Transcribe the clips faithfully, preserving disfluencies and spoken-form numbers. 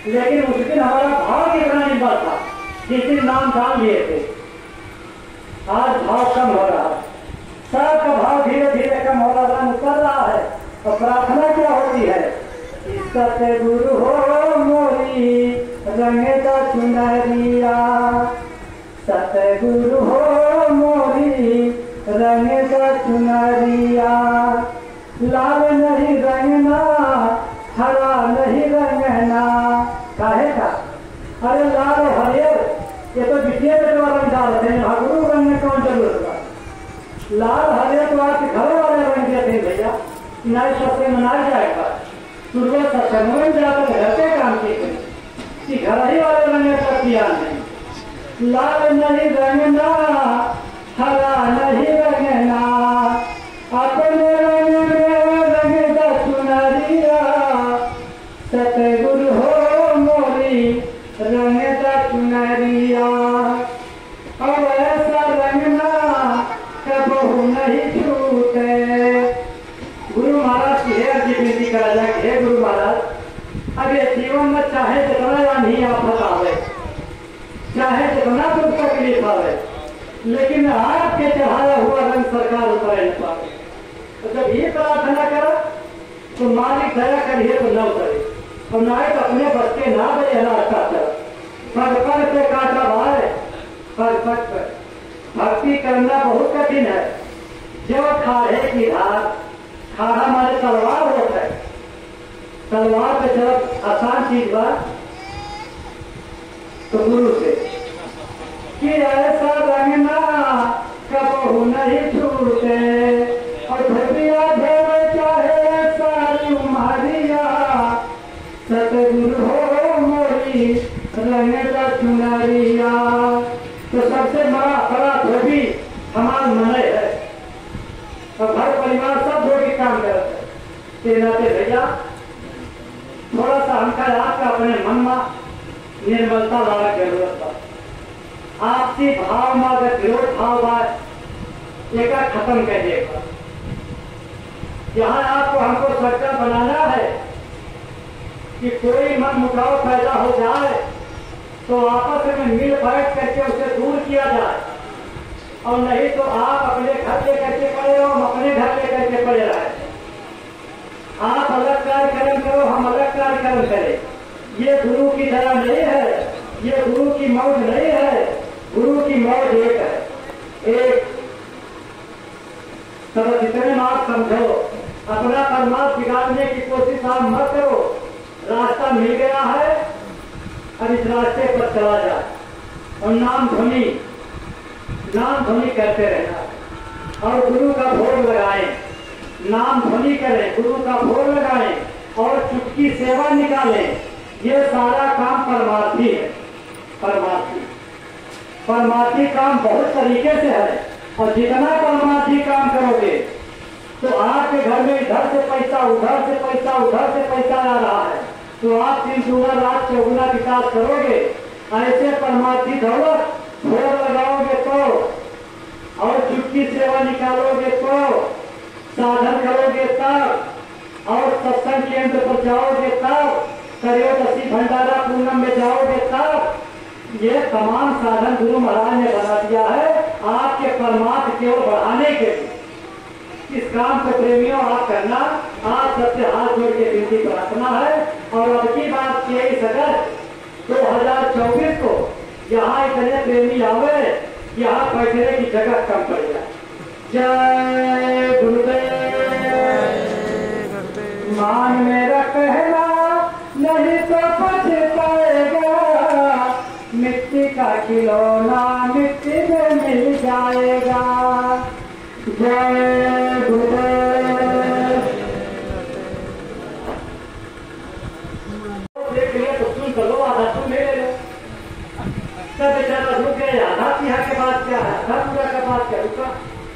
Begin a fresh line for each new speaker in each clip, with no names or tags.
लेकिन उस दिन हमारा भाव कितना नहीं बढ़ता जिस दिन नाम डाल लिए थे। आज भाव कम हो रहा है, सबका भाव धीरे धीरे कम हो रहा है, उतर रहा है। और प्रार्थना क्या होती है? सतगुरु हो मोरी रंगदा चुनरिया, सतगुरु हो मोरी रंगदा चुनरिया, लाल नहीं रंगना हरा नहीं रंगना। काहे का? अरे लाल हरियर ये तो विषय पे तो रंग डालते हैं, गुरु रंग में कौन जरूरत है? लाल हरियर तो आपके घर वाले रंग देते हैं भैया, नहीं सबसे मनाया जाएगा। सुबह सत्संग में जाकर घर के काम की घर ही वाले रंग का किया नहीं। लाल नहीं रंगना हरा नहीं रंगना, अपने रंग में रंगदा चुनरिया, सतगुरु हो मोरी रंगदा चुनरिया। अब ऐसा रंगना कबहू नहीं छूटे। गुरु महाराज की है जी विनती करा जाए, हे गुरु महाराज, अब ये जीवन में चाहे जितना या नहीं आफत आवे, चाहे जितना दुख तकलीफ आवे, लेकिन आपके चढ़ाया हुआ रंग सरकार उतर नहीं पावे। तो जब ये प्रार्थना करो तो मालिक दया करिए तो न उतरे, और ना तो अपने बच्चे ना बजे रास्ता चल। पग पग पे काटा भाई, पग पग पे भक्ति करना बहुत कठिन है। जो खाड़े की धार, खाड़ा हमारे तलवार होता है, तलवार पे जब आसान चीज बात तो गुरु से कि ऐसा रंगना कबहू नहीं छूटे, और धरिया देव चाहे सारी उमरिया, सतगुरु हो मोरी रंगदा चुनरिया। तो सबसे बड़ा बड़ा धोबी हमारा मन है, और घर परिवार सब धोबी काम करते हैं। नाते भैया थोड़ा सा हमका आपका अपने मन में निर्मलता लाने की जरूरत है। आपसी भाव में अगर विरोध भाव बात एक खत्म करिएगा। यहाँ आपको हमको सरकार बनाना है कि कोई मन मुटाव पैदा हो जाए तो आपस में मिल बैठ करके उसे दूर किया जाए, और नहीं तो आप अपने घर ले करके पड़े रहो, हम अपने घर ले करके पड़े रहे। आप अलग कार्यक्रम करो, हम अलग कार्यक्रम करें। ये गुरु की तरह नहीं है, ये गुरु की मौज नहीं है। गुरु की मौज एक है, एक सब जितने आप समझो, अपना परमात्मा बिगाड़ने की कोशिश आप मत करो। रास्ता मिल गया है, अब इस रास्ते पर चला जाए, और नाम ध्वनि नाम ध्वनि करते रहना, और गुरु का भोग लगाएं, नाम ध्वनि करें, गुरु का भोग लगाएं, और चुटकी सेवा निकालें। ये सारा काम परमार्थी है। परमार्थी परमार्थी काम बहुत तरीके से है, और जितना परमार्थी काम करोगे तो आपके घर में इधर से पैसा, उधर से पैसा, उधर से पैसा आ रहा है, तो आप तीन गुना रात चौगुना विकास करोगे। ऐसे परमार्थी दौलत भोग लगाओगे तो, और चुटकी सेवा निकालोगे तो, साधन करोगे तब, और सत्संग केंद्र पर जाओगे तब, त्रयोदशी भंडारा पूनम में जाओगे तब। ये तमाम साधन गुरु महाराज ने बना दिया है आपके परमात्मा की ओर बढ़ाने के लिए। इस काम को प्रेमियों आप करना, आप सबसे हाथ जोड़ के विनती प्रार्थना है। और अब की बात तेईस अगस्त दो हजार चौबीस को यहाँ इतने प्रेमी आवे, यहाँ बैठने की जगह कम पड़ जाए। जय गुरुदेव। मान मेरा कहना नहीं तो पछताएगा, मिट्टी का खिलौना मिट्टी में मिल जाएगा। जय गुरुदेव। देख लिया तो सुन चलो, आधा तुम ले लो। सब बेचारा रुक गए, आधा यहाँ के बाद क्या है, आधा पूरा का बात क्या रुका।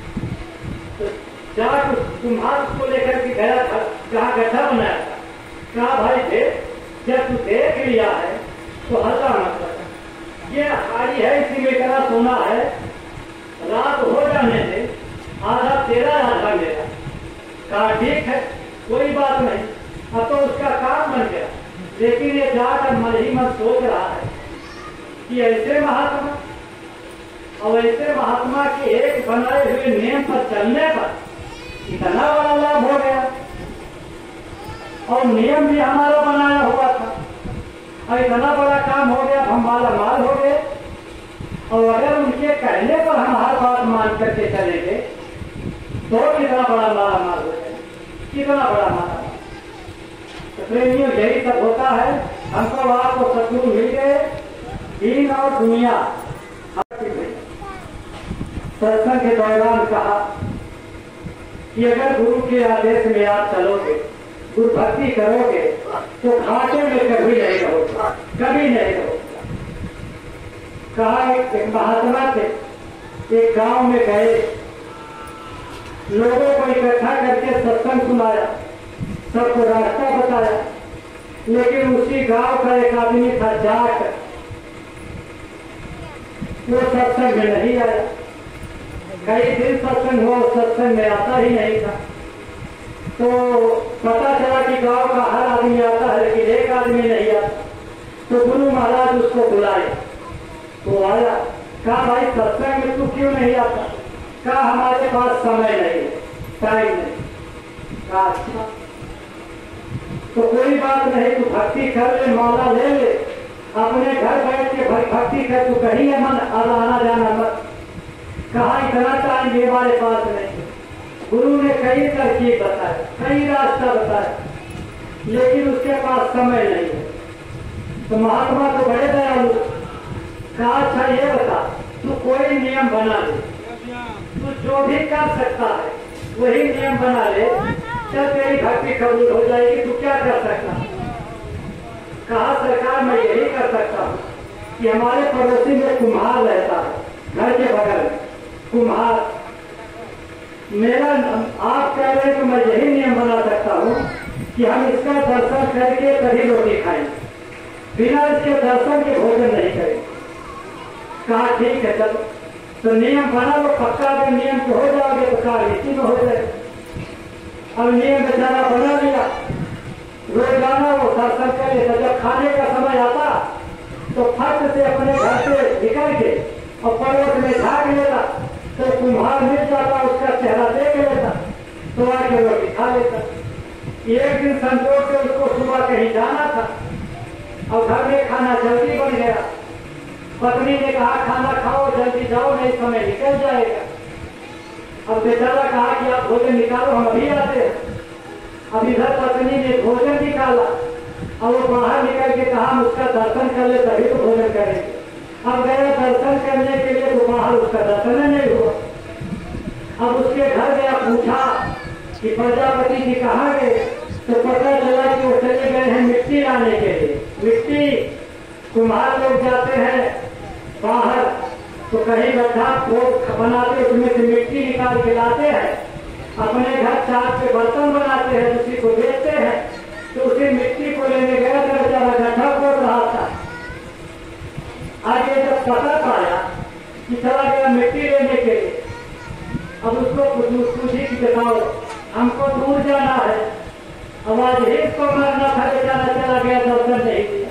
जहाँ तुम्हारा उसको लेकर के गया था, जहाँ गड्ढा बनाया था, कहा भाई थे जब तू देख लिया है तो हल्का मत कर। ये हारी है, इसी में करा सोना है, रात हो जाने से आधा तेरा आधा मेरा। कहा ठीक है कोई बात नहीं, अब तो उसका काम बन गया, लेकिन ये जाकर मन ही मन सोच रहा है कि ऐसे महात्मा और ऐसे महात्मा के एक बनाए हुए नियम पर चलने पर इतना बड़ा लाभ हो गया, और नियम भी हमारा बनाया हुआ था और इतना बड़ा काम हो गया, हम माला माल हो गए। और अगर उनके कहने पर हम हर बात मान करके चलेंगे तो कितना बड़ा माला माल हो जाए, कितना बड़ा माला माल। तो प्रेमियों यही सब होता है। हमको आपको शत्रु मिल गए, दीन और दुनिया। सत्संग के दौरान कहा कि अगर गुरु के आदेश में आप चलोगे, गुरु भक्ति करोगे तो घाटे में कभी नहीं रहोगे, कभी नहीं रहोगे। कहा एक, एक महात्मा थे, एक गांव में गए, लोगों को इकट्ठा करके सत्संग सुनाया, सबको रास्ता बताया, लेकिन उसी गांव का एक आदमी था जाट, वो सत्संग में नहीं आया। कई दिन सत्संग हुआ, सत्संग में आता ही नहीं था। तो पता चला कि गांव का हर आदमी आता है लेकिन एक आदमी नहीं आता। तो गुरु महाराज उसको बुलाए, तो आया। कहा भाई सत्संग में तू क्यों नहीं आता? कहा हमारे पास समय नहीं है, टाइम नहीं। कहा अच्छा, तो कोई बात नहीं, तू भक्ति कर ले, माला ले ले, अपने घर बैठ के भक्ति कर, तू कहीं मन आना जाना मत। कहा इतना टाइम भी हमारे पास नहीं। गुरु ने कई तरकीब बताए, कई रास्ता बताया, लेकिन उसके पास समय नहीं है। तो महात्मा तो बड़े दयालु। कहा अच्छा ये बता, तू कोई नियम बना ले, तू जो भी कर सकता है वही नियम बना ले, चल तेरी भक्ति कबूल हो जाएगी। तू क्या कर सकता है? कहा सरकार मैं यही कर सकता हूँ कि हमारे पड़ोसी में कुम्हार रहता है, घर के बगल में कुम्हार। मेरा आप कह रहे हैं तो मैं यही नियम बना सकता हूँ कि हम इसका दर्शन करके तभी रोटी खाएंगे, बिना इसके दर्शन के भोजन नहीं करेंगे। कहा ठीक है चलो। तो नियम बना लो, पक्का अगर नियम के हो जाओगे तो कहा इसी में हो जाएगा। अब नियम बेचारा बना लिया, रोजाना वो दर्शन कर लेता। जब खाने का समय आता तो फट से अपने घर से निकल के और पर्वत में झाँक लेता, तो कुम्हार मिल जाता, उसका चेहरा देख लेता, तो आके रोटी खा लेता। एक दिन संजोग से उसको सुबह कहीं जाना था और घर में खाना जल्दी बन गया। पत्नी ने कहा खाना खाओ, जल्दी जाओ, नहीं समय निकल जाएगा। अब बेचारा कहा कि आप भोजन निकालो, हम अभी आते हैं। अब इधर पत्नी ने भोजन निकाला और वो बाहर निकल के कहा हम उसका दर्शन कर ले तभी तो भोजन करेंगे। अब गया दर्शन करने के लिए, तो बाहर उसका दर्शन नहीं हुआ। अब उसके घर गया, पूछा कि प्रजापति जी कहाँ गए? तो पता चला कि वो चले गए हैं मिट्टी लाने के लिए। मिट्टी कुम्हार लोग जाते हैं बाहर, तो कहीं गड्ढा खोद बनाते, उसमें से मिट्टी निकाल के लाते हैं, अपने घर चाट के बर्तन बनाते हैं, उसी को बेचते हैं। तो उसी मिट्टी को लेने गया तो बेचारा गड्ढा खोद रहा था। आगे जब पता पाया कि चला गया मिट्टी लेने के लिए, अब उसको पूछी कि बताओ हमको दूर जाना है, अब आज ही इसको मरना था, बेचारा चला गया, दर्शन नहीं दिया।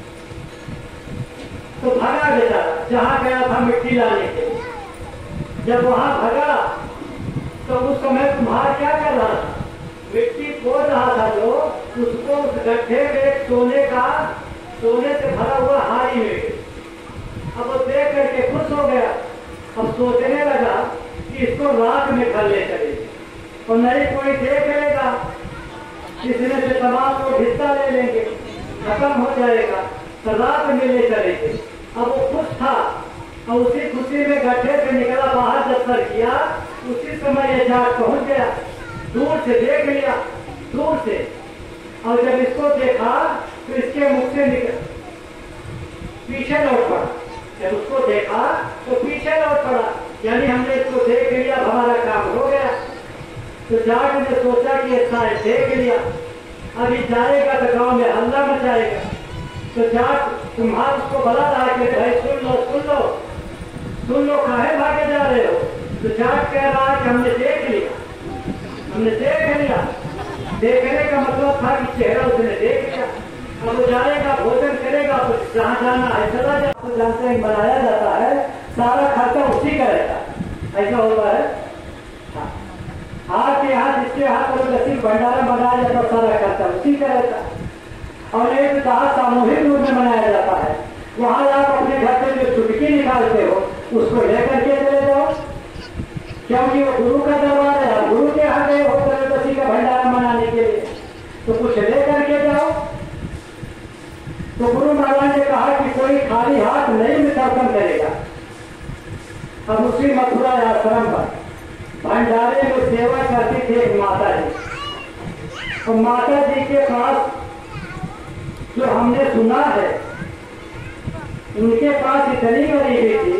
तो भागा बेचारा, जहाँ गया था मिट्टी लाने के लिए। जब वहां भगा तो उस समय कुम्हार क्या कर रहा था? मिट्टी खोद रहा था, जो उसको उस गड्ढे में सोने का, सोने से भरा हुआ हारी में। अब वो देख करके खुश हो गया। अब सोचने लगा कि इसको रात में घर ले चले और नहीं कोई देख लेगा, इसमें से तमाम लोग हिस्सा ले लेंगे, खत्म हो जाएगा, तो रात में ले चलेंगे। अब वो खुश था और उसी खुशी में गड्ढे से निकला, बाहर जब सर किया, उसी समय ये जाट पहुंच गया। दूर से देख लिया, दूर से, और जब इसको देखा तो इसके मुख से निकल पीछे लौट पड़ा। जब उसको देखा तो पीछे लौट पड़ा, यानी हमने इसको देख लिया, हमारा काम हो गया। तो जाट ने सोचा कि ऐसा देख लिया, अभी जाएगा तो गांव में हल्ला मचाएगा। तो जाट कुम्हार उसको बता रहा है कि भाई सुन लो सुन लो सुन लो, काहे भागे जा रहे हो? तो जाट कह रहा है कि हमने देख लिया, हमने देख लिया। देखने का मतलब था कि चेहरा उसने देख लिया। अब वो जाएगा, भोजन करेगा, तो जहाँ जाना है चला जाए। तो जानते हैं बनाया जाता है, सारा खर्चा उसी का रहता है, ऐसा होता है। आपके यहाँ जिसके यहाँ पर लस्सी भंडारा बनाया जाता है, सारा खर्चा उसी का रहता है। और एक कहा सामूहिक रूप में मनाया जाता है, वहां आप अपने घर से जो चुटकी निकालते हो उसको लेकर के चले जाओ, क्योंकि वो गुरु का दरबार है। आप गुरु के यहाँ गए हो त्रयोदशी का भंडारा मनाने के लिए, तो कुछ लेकर के जाओ। तो गुरु महाराज ने कहा कि कोई खाली हाथ नहीं विसर्जन करेगा। अब उसी मथुरा आश्रम पर भंडारे में सेवा करती थी एक माता जी, तो माता जी के पास जो हमने सुना है, उनके पास इतनी गरीबी थी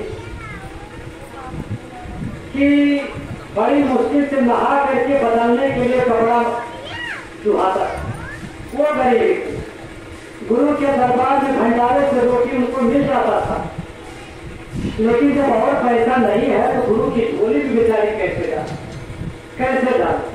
कि बड़ी मुश्किल से नहा करके बदलने के लिए कपड़ा चुहाता, वो गरीबी थी। गुरु के दरबार में भंडारे से रोटी उनको मिल जाता था, लेकिन जब और पैसा नहीं है तो गुरु की झोली भी बेचारी कैसे डाले, कैसे डाले,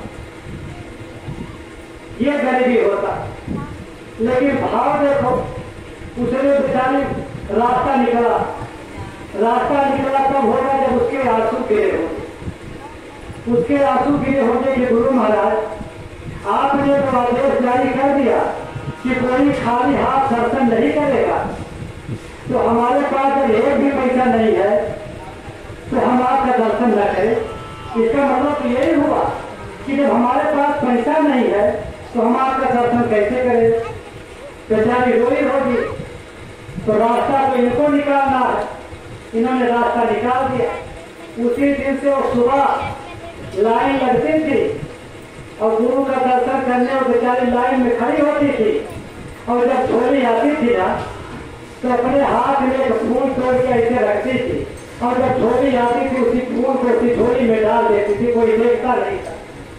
ये गरीबी होता। लेकिन भाव देखो, उसने बेचारी रास्ता निकला, रास्ता निकला तब होगा जब उसके आंसू गिरे होंगे। उसके आंसू गिरे होंगे कि गुरु महाराज आपने तो आदेश जारी कर दिया कि कोई खाली हाथ दर्शन नहीं करेगा, तो हमारे पास जब एक भी पैसा नहीं है तो हम आपका दर्शन न करें। इसका मतलब तो यही हुआ कि जब हमारे पास पैसा नहीं है तो हम आपका दर्शन कैसे करें। बेचारी रोई होगी, तो रास्ता तो इनको निकालना है, इन्होंने रास्ता निकाल दिया। उसी दिन से वो सुबह लाइन लगती थी और गुरु का दर्शन करने और बेचारी लाइन में खड़ी होती थी, और जब झोली आती थी ना तो अपने हाथ में एक फूल तोड़ के ऐसे रखती थी, और जब झोली आती थी उसी फूल को उसी झोली में डाल देती थी। कोई देखता नहीं था,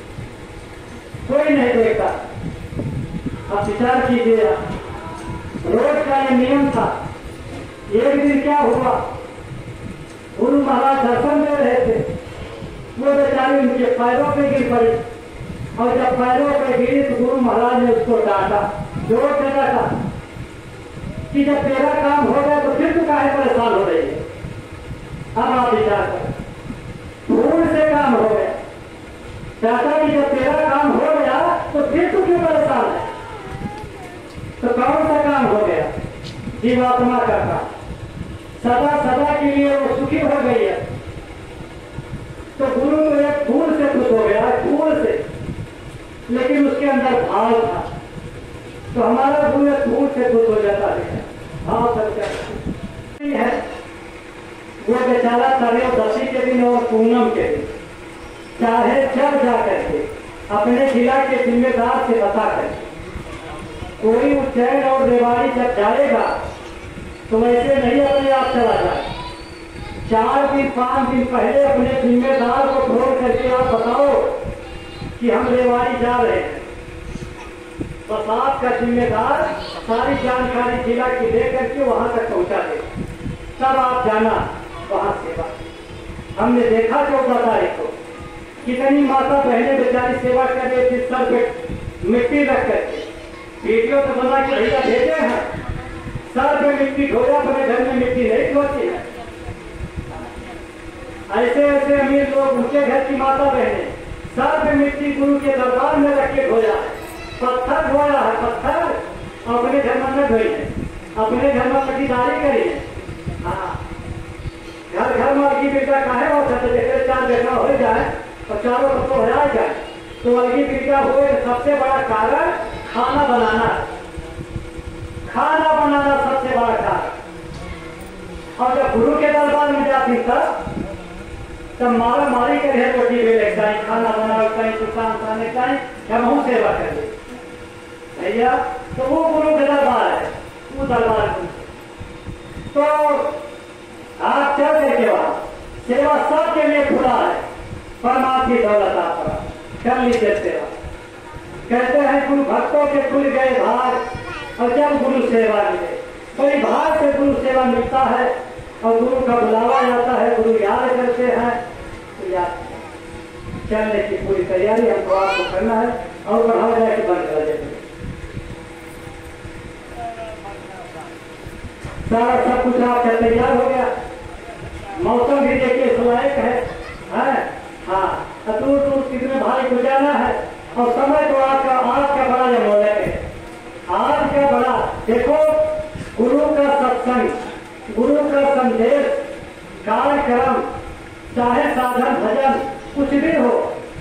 कोई नहीं देखता। अब विचार कीजिए, रोज का ये नियम था। एक दिन क्या हुआ, गुरु महाराज दर्शन दे रहे थे, वो बेचारी उनके पैरों पे गिर पड़ी, और जब पैरों पे गिरी तो गुरु महाराज ने उसको डांटा, जोर से डांटा कि जब तेरा काम हो गया तो फिर तू काहे परेशान हो रही है। अब आप विचार करें, भूल से काम हो गया, चाहता कि जब तेरा काम हो गया तो फिर तू क्यों परेशान है। तो कौन सा काम हो गया, जीवात्मा का काम, सदा सदा के लिए वो सुखी हो गई है। तो गुरु तो एक फूल से खुश हो गया, फूल से, लेकिन उसके अंदर भाव था। तो हमारा गुरु एक फूल से खुश हो जाता है, भाव सच्चा है। वो बेचारा त्रयोदशी के दिन और पूनम के दिन चाहे जब जा करके अपने जिला के जिम्मेदार से बता करके कोई उज्जैन और रेवाड़ी जब जाएगा तो वैसे नहीं अपने आप चला जाए। चार दिन पांच दिन पहले अपने जिम्मेदार को फोन करके आप बताओ कि हम रेवाड़ी जा रहे हैं। बस आपका जिम्मेदार सारी जानकारी जिला की दे करके वहां तक पहुंचा दे, तब आप जाना वहां सेवा। हमने देखा चौदह तारीख को कितनी माता बहनें बेचारी सेवा कर रही थी, सर पे मिट्टी रख करके, वीडियो तो बना के भैया भेजे हैं, सर पे मिट्टी ढोया, अपने घर में मिट्टी नहीं ढोती है। ऐसे ऐसे अमीर लोग, उनके घर की माता बहनें सर पे मिट्टी गुरु के दरबार में रख के धोया है, पत्थर धोया है, पत्थर अपने घर में न धोई है, अपने घर में लकीदारी करी है। हाँ, घर घर में अलगी बेटा काहे हो सकते, जैसे चार बेटा हो जाए और चारों बच्चों हो जाए तो अलगी बेटा हुए। सबसे बड़ा कारण खाना बनाना, खाना बनाना सबसे बड़ा कारण। और जब गुरु के दरबार में जाती तब तब मारा मारी कर है रोटी बेले कहीं खाना बनाओ, कहीं दुकान खाने, कहीं हम सेवा करें भैया। तो वो गुरु के दरबार है, वो दरबार तो आप चल करके वहां सेवा सबके लिए खुला है। परमात्मा की दौलत आप कर लीजिए सेवा। कहते हैं गुरु भक्तों के खुल गए भाग, और जब गुरु सेवा मिले, बड़ी भाग से गुरु सेवा मिलता है और गुरु का बुलावा जाता है, गुरु याद करते हैं तो याद चलने की पूरी तैयारी हमको आपको करना है। और बढ़ावा जाए कि बंद कर देते सारा सब कुछ आपका तैयार हो गया, मौसम भी देखिए इस लायक है, है? हाँ, दूर दूर कितने भाई को जाना है, और समय तो आपका आज का बड़ा अमूल्य है। आज का बड़ा देखो, गुरु का सत्संग, गुरु का संदेश, कार्यक्रम, चाहे साधन भजन कुछ भी हो,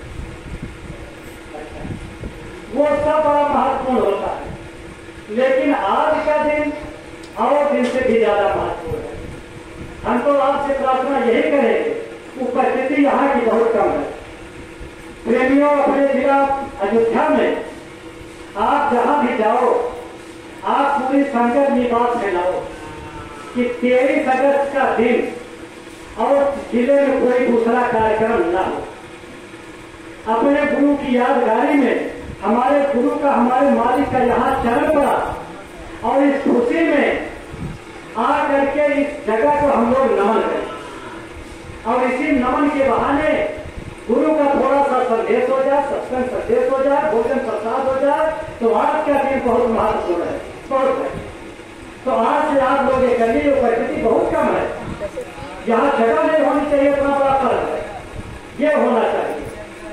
वो सब बड़ा महत्वपूर्ण होता है। लेकिन आज का दिन और दिन से भी ज्यादा महत्वपूर्ण है। हम तो आपसे प्रार्थना यही करेंगे, उपस्थिति यहाँ की बहुत कम है। प्रेमियों, अपने जिला अयोध्या में आप जहां भी जाओ, आप पूरी संगत में बात फैलाओ कि तेईस अगस्त का दिन और जिले में कोई दूसरा कार्यक्रम न हो। अपने गुरु की यादगारी में हमारे गुरु का, हमारे मालिक का यहाँ चरण पड़ा, और इस खुशी में आ करके इस जगह को हम लोग नमन करें, और इसी नमन के बहाने गुरु का थोड़ा सा संदेश हो जाए, सत्संग संदेश हो जाए, भोजन प्रसाद हो जाए, तो आज का दिन बहुत महत्वपूर्ण है, बहुत है। तो आज से आप लोग ये करिए, उपस्थिति बहुत कम है, यहाँ जगह नहीं होनी चाहिए, इतना बड़ा फर्क है, ये होना चाहिए।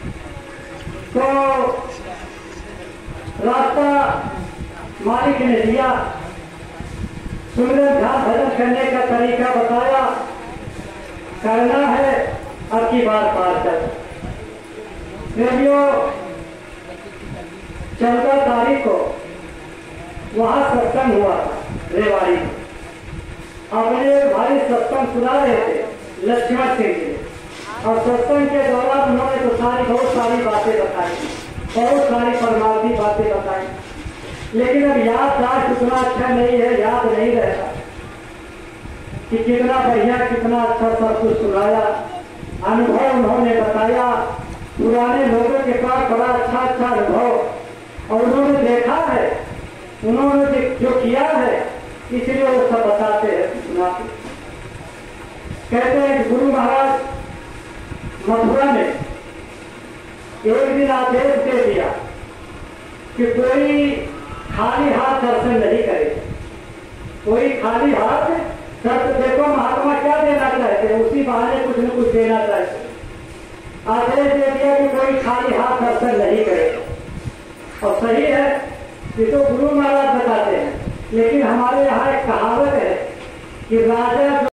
तो रास्ता मालिक ने दिया, सुमिरन ध्यान भजन करने का तरीका बताया, करना है अब की बार पार कर। प्रेमियों, चौदह तारीख को वहां सत्संग हुआ था रेवाड़ी में। अपने भाई सत्संग सुना रहे थे, लक्ष्मण सिंह जी, और सत्संग के दौरान उन्होंने तो सारी बहुत सारी बातें बताई, बहुत सारी परमार्थी बातें बताई, लेकिन अब याददाश्त उतना अच्छा नहीं है, याद नहीं रहता कि कितना बढ़िया, कितना अच्छा सब कुछ सुनाया, अनुभव उन्होंने बताया। पुराने लोगों के पास बड़ा अच्छा अच्छा अनुभव, और उन्होंने देखा है, उन्होंने जो किया है, इसलिए वो सब बताते हैं, सुनाते। कहते हैं कि गुरु महाराज मथुरा में एक दिन आदेश दे दिया कि कोई खाली हाथ दर्शन नहीं करे, कोई खाली हाथ दर्शन। देखो महात्मा क्या देना चाहते हैं, उसी बहाने कुछ न कुछ देना चाहते हैं। आदेश दे दिया कि कोई खाली हाथ दर्शन नहीं करे, और सही है, ये तो गुरु महाराज बताते हैं। लेकिन हमारे यहाँ एक कहावत है कि राजा